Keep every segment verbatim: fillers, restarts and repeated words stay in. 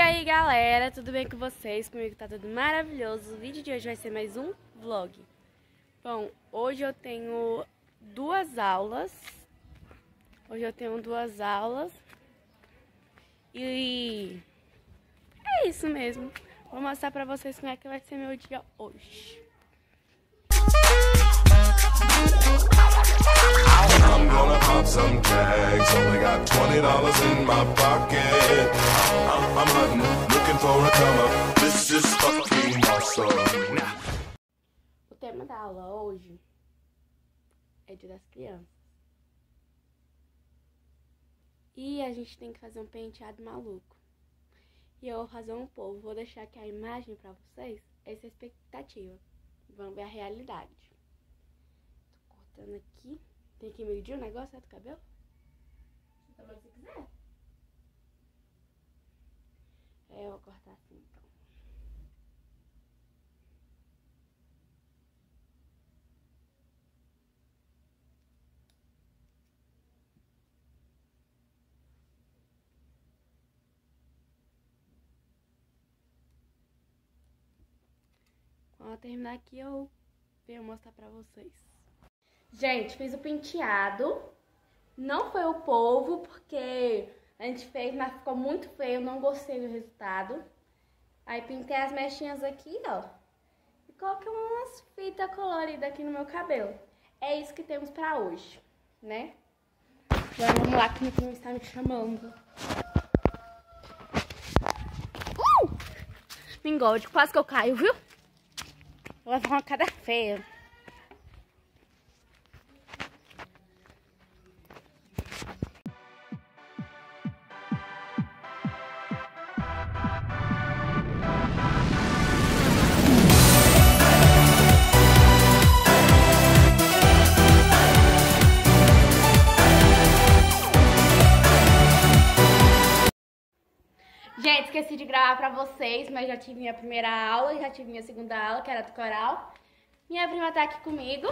aí galera, tudo bem com vocês? Comigo tá tudo maravilhoso. O vídeo de hoje vai ser mais um vlog. Bom, hoje eu tenho duas aulas. Hoje eu tenho duas aulas. E é isso mesmo. Vou mostrar pra vocês como é que vai ser meu dia hoje. I'm gonna pop some tags. Only got twenty dollars in my pocket. I'm, I'm hunting, looking for a come up. This is fucking awesome. O tema da aula hoje é Dia das Crianças. E a gente tem que fazer um penteado maluco. E eu vou fazer um povo. Vou deixar aqui a imagem pra vocês. Essa é a expectativa. Vamos ver a realidade. Tô cortando aqui. Tem que medir o negócio do cabelo? Se você quiser. É, eu vou cortar assim então. Quando eu terminar aqui, eu venho mostrar pra vocês. Gente, fiz o penteado. Não foi o polvo, porque a gente fez, mas ficou muito feio. Não gostei do resultado. Aí pintei as mechinhas aqui, ó. E coloquei umas fitas coloridas aqui no meu cabelo. É isso que temos pra hoje, né? Agora vamos lá, que meu primo está me chamando. Uh! Me engorde, quase que eu caio, viu? Vou levar uma cara feia. Gente, esqueci de gravar pra vocês, mas já tive minha primeira aula e já tive minha segunda aula, que era do coral. Minha prima tá aqui comigo.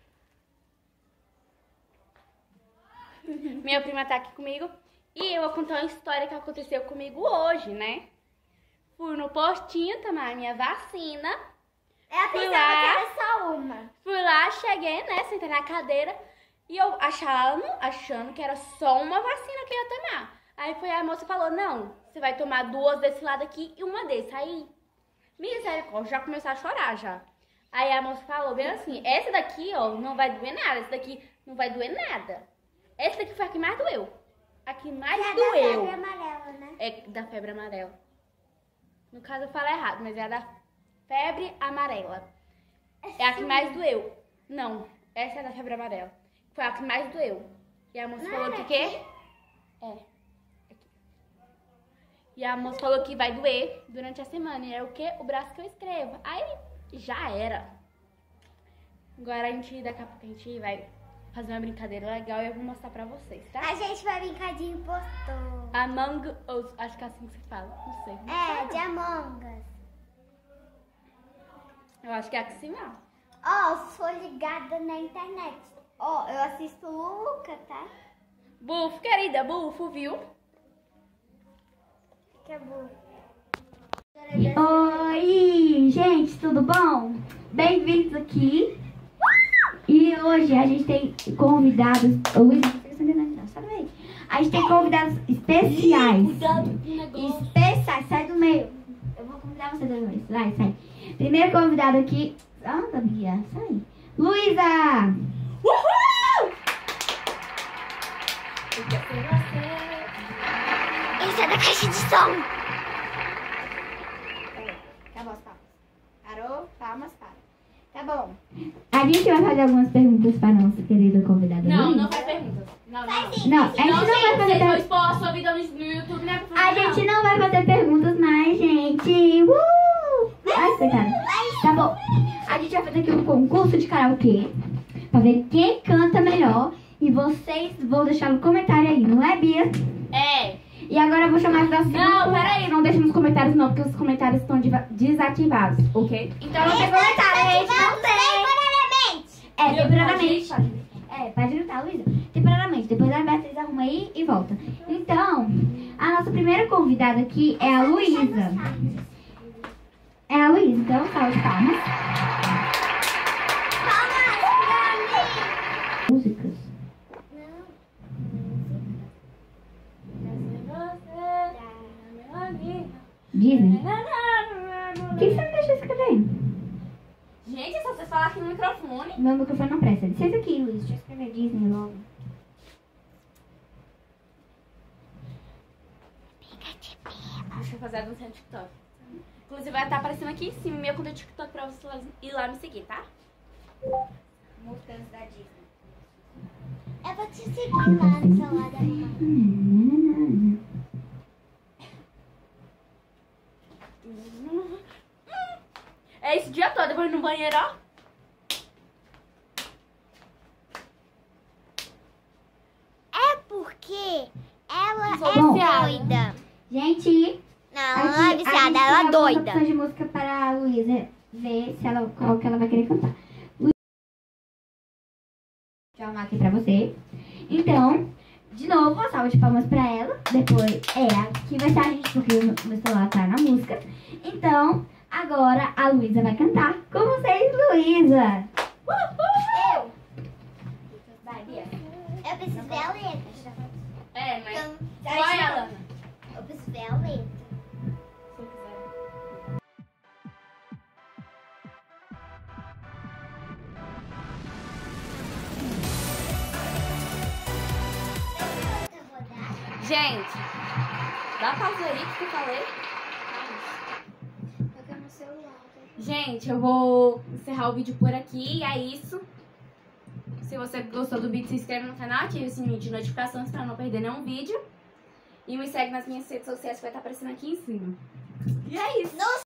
Minha prima tá aqui comigo. E eu vou contar uma história que aconteceu comigo hoje, né? Fui no postinho tomar minha vacina. Eu fui pensava lá, que era só uma. Fui lá, cheguei, né? Sentei na cadeira. E eu achando, achando que era só uma vacina que eu ia tomar. Aí foi a moça falou, não, você vai tomar duas desse lado aqui e uma desse. Aí, misericórdia, já começou a chorar já. Aí a moça falou bem assim, essa daqui, ó, não vai doer nada, essa daqui não vai doer nada. Essa daqui foi a que mais doeu. A que mais é doeu. É da febre amarela, né? É da febre amarela. No caso eu falei errado, mas é a da febre amarela. É, é a que mais doeu. Não, essa é da febre amarela. Foi a que mais doeu. E a moça não falou que o quê? É. E a moça falou que vai doer durante a semana. E é o quê? O braço que eu escrevo. Aí já era. Agora a gente, daqui a pouco a gente vai fazer uma brincadeira legal e eu vou mostrar pra vocês, tá? A gente vai brincar de impostor. Among Us, acho que é assim que se fala. Não sei. Não É, sei. de Among Us. Eu acho que é assim mesmo. Ó, oh, sou ligada na internet. Ó, oh, eu assisto o Luca, tá? Bufo, querida, bufo, viu? Que é bom. Oi, gente, tudo bom? Bem-vindos aqui. E hoje a gente tem convidados. Luiz, não, sai do meio. A gente tem convidados especiais. Cuidado com o negócio. Especiais, sai do meio. Eu vou convidar você do meio. Vai, sai. Primeiro convidado aqui. Anda, Bia, sai. Luísa! Uhul! Isso é da caixa de som. Acabou as palmas. Parou? Palmas, para. Tá bom. A gente vai fazer algumas perguntas para a nossa querida convidada. Não, Luísa. não faz perguntas. Não, não, não. Não, a gente não, vai fazer Vocês vão perguntas. expor a sua vida no no YouTube, né? A gente não vai fazer perguntas mais, gente. Uh! Ai, coitada. Tá bom. A gente vai fazer aqui um concurso de karaokê pra ver quem canta melhor. E vocês vão deixar no comentário aí, não é, Bia? É. E agora eu vou chamar as nossas... Não, peraí. Não deixa nos comentários não, porque os comentários estão desativados, ok? Então não tem comentário, a gente não tem. Temporariamente. É, temporariamente. É, pode gritar, Luísa. Temporariamente. Depois a Beatriz arruma aí e volta. Então, a nossa primeira primeira convidada aqui é a Luísa. É a Luísa, então, salve de palmas. Músicas. Disney. Por que você não deixa eu escrever? Gente, é só você falar aqui no microfone. Meu microfone não presta. Licença aqui, Luiz. Deixa eu escrever Disney logo. Deixa eu fazer a dança no TikTok. Inclusive vai estar aparecendo aqui em cima meu conta do TikTok pra você ir lá me seguir, tá? Músicas da Disney. Eu vou te seguir lá no celular da mamãe. É esse dia todo, depois no banheiro, ó. É porque ela Sou é viciada. doida. Gente, Não, ela não é aqui, a viciada, gente ela é tem algumas doida. opções de música para a Luísa ver se ela, qual que ela vai querer cantar. Lu- Deixa eu arrumar aqui pra você. Então, de novo, uma salva de palmas pra ela. Depois é aqui vai estar a gente, porque o meu meu celular tá na música. Então, agora a Luísa vai cantar com vocês, Luísa. Eu. Vai, Bia. Eu preciso ver a letra. É, mas... Então, Vai, Alana. eu preciso ver a letra. Se eu quiser. Gente, dá pausa aí que eu falei. Toca no celular. Gente, eu vou encerrar o vídeo por aqui. E é isso. Se você gostou do vídeo, se inscreve no canal, ative o sininho de notificações para não perder nenhum vídeo. E me segue nas minhas redes sociais que vai estar aparecendo aqui em cima. E é isso.